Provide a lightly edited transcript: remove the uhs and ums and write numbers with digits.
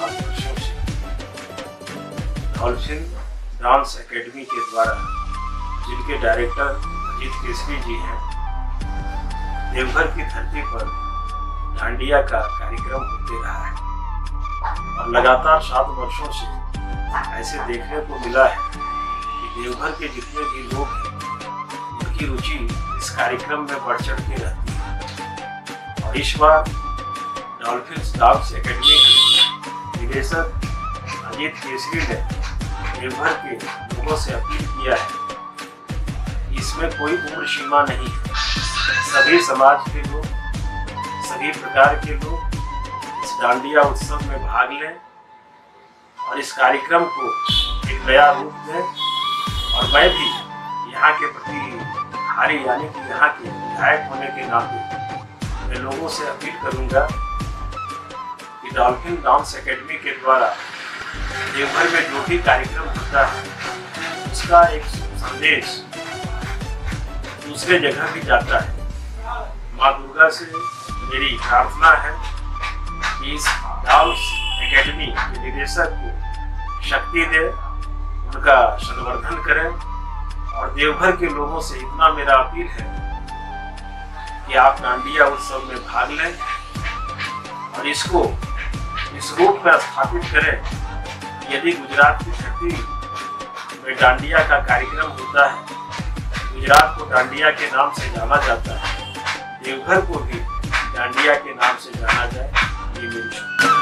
7 वर्षों से dolphin dance academy के द्वारा, जिनके डायरेक्टर अजीत केसरी जी हैं, देवघर की धरती पर डांडिया का कार्यक्रम होते रहा है। और लगातार 7 वर्षों से ऐसे देखने को मिला है कि देवघर के जितने भी लोग हैं, उनकी रुचि इस कार्यक्रम में बढ़ चढ़ के रहती है। और इस बार डॉल्फिन डांस एकेडमी के निदेशक अजीत केसरी ने देवघर के लोगों से अपील किया है कि इसमें कोई उम्र सीमा नहीं है। सभी समाज के लोग, सभी प्रकार के लोग इस डांडिया उत्सव में भाग लें और इस कार्यक्रम को एक नया रूप दें। और मैं भी यहाँ के प्रतिहारी यानी कि यहाँ के विधायक होने के नाते मैं लोगों से अपील करूँगा कि डॉल्फिन डांस एकेडमी के द्वारा देवघर में जो भी कार्यक्रम होता है, उसका एक संदेश दूसरे जगह भी जाता है। माँ दुर्गा से मेरी प्रार्थना है कि इस डांस एकेडमी के निदेशक को शक्ति दे, उनका संवर्धन करें। और देवघर के लोगों से इतना मेरा अपील है कि आप डांडिया उत्सव में भाग लें और इसको इस रूप में स्थापित करें। यदि गुजरात की धरती में डांडिया का कार्यक्रम होता है, गुजरात को डांडिया के नाम से जाना जाता है, देवघर को भी डांडिया के नाम से जाना जाए, ये मेरी